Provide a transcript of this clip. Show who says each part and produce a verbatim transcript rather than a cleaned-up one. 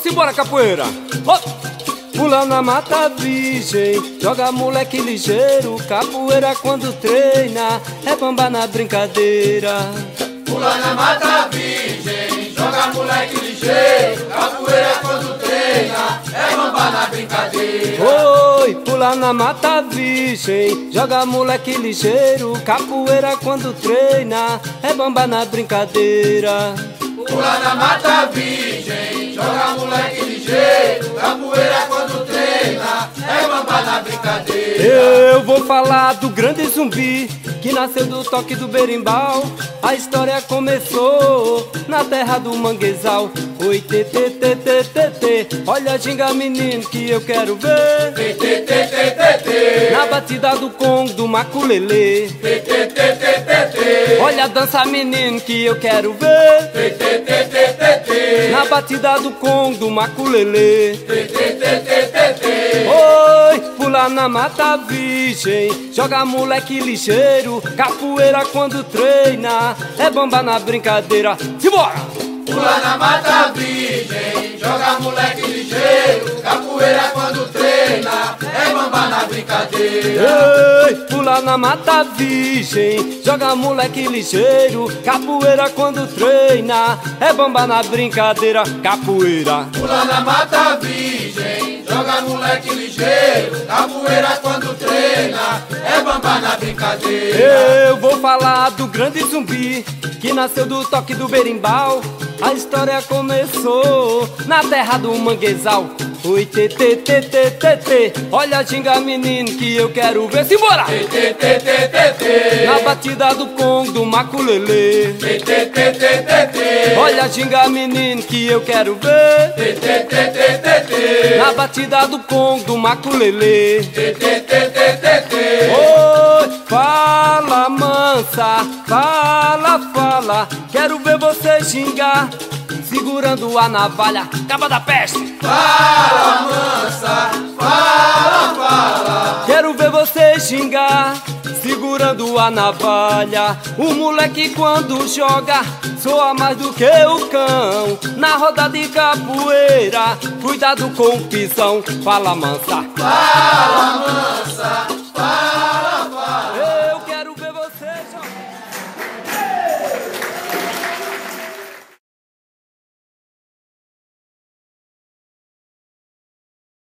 Speaker 1: simbora, capoeira. Oh. Pula na mata virgem, joga moleque ligeiro. Capoeira quando treina, é bamba na brincadeira.
Speaker 2: Pula na mata virgem, joga moleque ligeiro. Capoeira quando treina, é bamba na brincadeira.
Speaker 1: Oi, pula na mata virgem, joga moleque ligeiro. Capoeira quando treina, é bamba na brincadeira.
Speaker 2: Pula na mata virgem, joga moleque ligeiro. Capoeira quando treina, é bamba na brincadeira.
Speaker 1: Eu vou falar do grande Zumbi, que nasceu do toque do berimbau. A história começou na terra do manguezal. Oi, tê, tê, tê, tê, tê, tê. Olha, ginga menino que eu quero ver.
Speaker 2: Tê, tê, tê, tê, tê, tê.
Speaker 1: Na batida do congo, do maculelê.
Speaker 2: Tê, tê, tê, tê, tê, tê.
Speaker 1: Olha, dança menino que eu quero ver.
Speaker 2: Tê, tê, tê, tê, tê, tê.
Speaker 1: Na batida do congo, do maculelê.
Speaker 2: Tê, tê, tê, tê, tê, tê.
Speaker 1: Oi, pula na mata virgem, joga moleque ligeiro. Capoeira quando treina, é bamba na brincadeira. Simbora!
Speaker 2: Pula na mata virgem, joga moleque ligeiro. Capoeira quando treina, é bamba na brincadeira.
Speaker 1: Ei, pula na mata virgem, joga moleque ligeiro. Capoeira quando treina, é bamba na brincadeira. Capoeira.
Speaker 2: Pula na mata virgem, joga moleque ligeiro. Capoeira quando treina, é bamba na brincadeira.
Speaker 1: Eu vou falar do grande Zumbi, que nasceu do toque do berimbau. A história começou na terra do manguezal. Oi, tê, tê, tê, tê, tê, tê. Olha, ginga menino que eu quero ver. Simbora!
Speaker 2: Tê, tê, tê, tê, tê, tê.
Speaker 1: Na batida do congo, do maculelê.
Speaker 2: Tê, tê, tê, tê, tê, tê.
Speaker 1: Olha, ginga menino que eu quero ver.
Speaker 2: Tê, tê, tê, tê, tê, tê.
Speaker 1: Na batida do congo, do maculelê.
Speaker 2: Tê, tê, tê, tê, tê, tê.
Speaker 1: Oi, fala mansa, fala, fala. Quero ver você gingar, segurando a navalha. Caba da peste.
Speaker 2: Fala mansa, fala, fala.
Speaker 1: Quero ver você gingar, segurando a navalha. O moleque quando joga soa mais do que o cão. Na roda de capoeira, cuidado com o pisão. Fala mansa.
Speaker 2: Fala mansa, fala.